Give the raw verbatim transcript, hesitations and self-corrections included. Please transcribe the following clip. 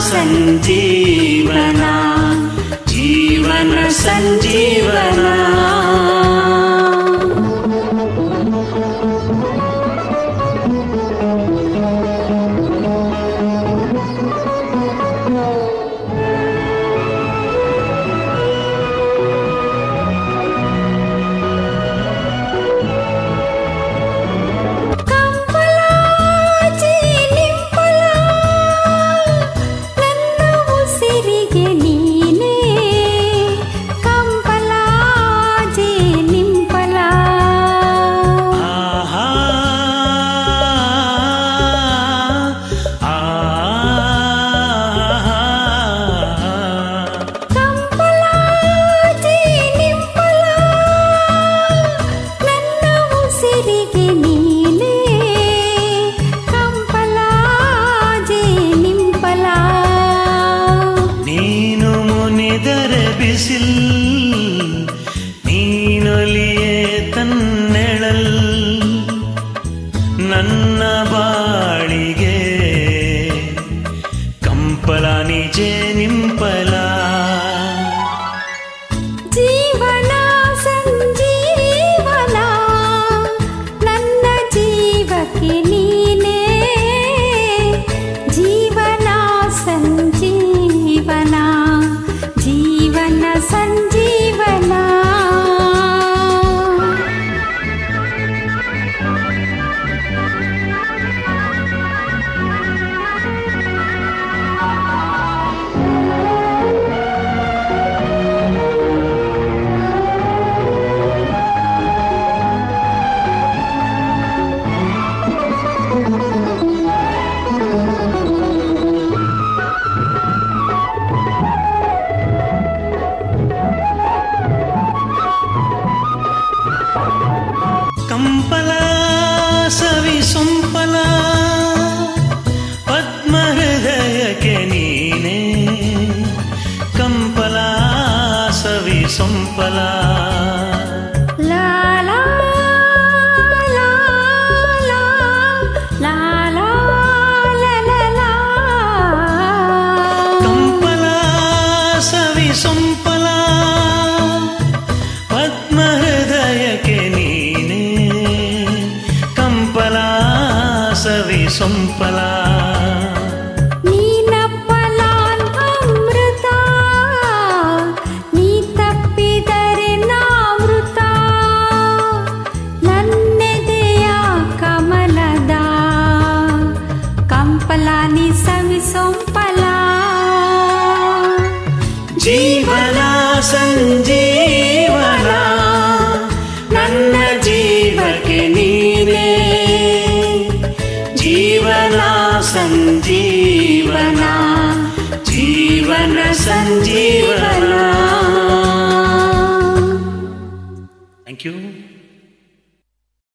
ಸಂಜೀವನ ಜೀವನ ಸಂಜೀವನ ನೀನೊಲಿಯೇ ತನ್ನೆಳಲ್ ನನ್ನ ಬಾಳಿಗೆ ಕಂಪಲ ನಿಜೆ ನಿಂಪಲ ಜೀವನ ಸಂಜೀವನ ನನ್ನ ಜೀವಕ್ಕೆ ನೀನೇ ಜೀವನ ಸಂಜೀವನ ಜೀವನ ಸಂಜೀವನ ಕಂಪಲ ಸವಿ ಸೊಂಪಲ ಪದ್ಮ ಹೃದಯಕ್ಕೆ ನೀನೇ ಕಂಪಲ ಸವಿ ಸೊಂಪಲ ಕಂಪಲ ಸವಿ ಸೊಂಪಲ ಪದ್ಮ ಹೃದಯಕ್ಕೆ ನೀನೇ ಕಂಪಲ ಸವಿ ಸೊಂಪಲ ನೀನಪ್ಪಲ ಅಮೃತ ನೀ ತಪ್ಪಿದರೆ ನಾಮೃತ ನನ್ನೆದೆಯ ಕಮಲದ ಕಂಪಲ ನೀ ಸವಿ ಸೊಂಪಲ ಜೀವನ ಸಂಜೀವನ ನನ್ನ ಜೀವಕ್ಕೆ ನೀನೇ ಜೀವನ ಸಂಜೀವನ ಜೀವನ ಸಂಜೀವನ